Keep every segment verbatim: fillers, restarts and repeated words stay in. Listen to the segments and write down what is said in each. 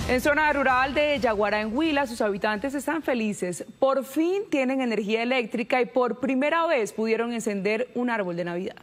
En zona rural de Yaguará, en Huila, sus habitantes están felices. Por fin tienen energía eléctrica y por primera vez pudieron encender un árbol de Navidad.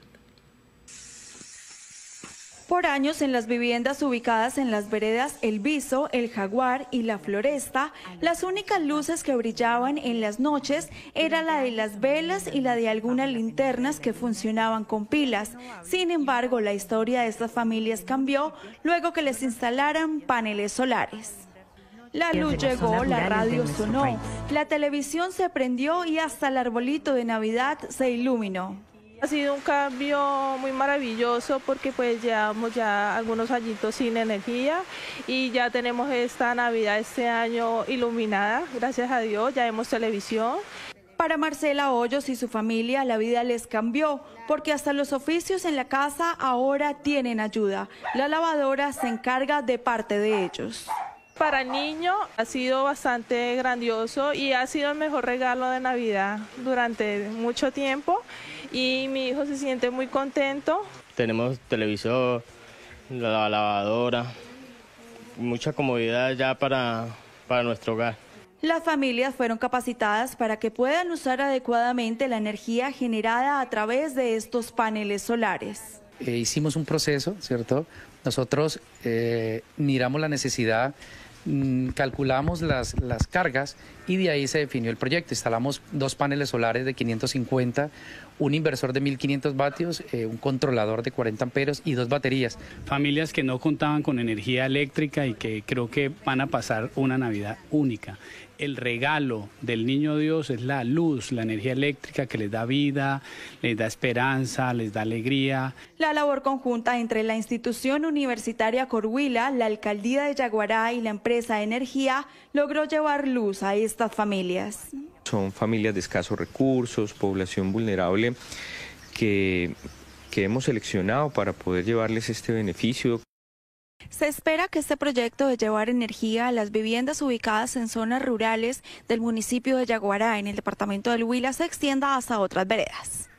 Por años, en las viviendas ubicadas en las veredas El Viso, El Jaguar y La Floresta, las únicas luces que brillaban en las noches era la de las velas y la de algunas linternas que funcionaban con pilas. Sin embargo, la historia de estas familias cambió luego que les instalaran paneles solares. La luz llegó, la radio sonó, la televisión se prendió y hasta el arbolito de Navidad se iluminó. Ha sido un cambio muy maravilloso porque pues llevamos ya algunos añitos sin energía y ya tenemos esta Navidad este año iluminada, gracias a Dios, ya vemos televisión. Para Marcela Hoyos y su familia la vida les cambió porque hasta los oficios en la casa ahora tienen ayuda. La lavadora se encarga de parte de ellos. Para el niño ha sido bastante grandioso y ha sido el mejor regalo de Navidad durante mucho tiempo y mi hijo se siente muy contento. Tenemos televisor, la lavadora, mucha comodidad ya para, para nuestro hogar. Las familias fueron capacitadas para que puedan usar adecuadamente la energía generada a través de estos paneles solares. Eh, hicimos un proceso, ¿cierto? Nosotros eh, miramos la necesidad, mmm, calculamos las, las cargas y de ahí se definió el proyecto. Instalamos dos paneles solares de quinientos cincuenta, un inversor de mil quinientos vatios, eh, un controlador de cuarenta amperios y dos baterías. Familias que no contaban con energía eléctrica y que creo que van a pasar una Navidad única. El regalo del Niño Dios es la luz, la energía eléctrica que les da vida, les da esperanza, les da alegría. La labor conjunta entre la institución universitaria Corhuila, la alcaldía de Yaguará y la empresa Energía logró llevar luz a estas familias. Son familias de escasos recursos, población vulnerable que, que hemos seleccionado para poder llevarles este beneficio. Se espera que este proyecto de llevar energía a las viviendas ubicadas en zonas rurales del municipio de Yaguará, en el departamento del Huila, se extienda hasta otras veredas.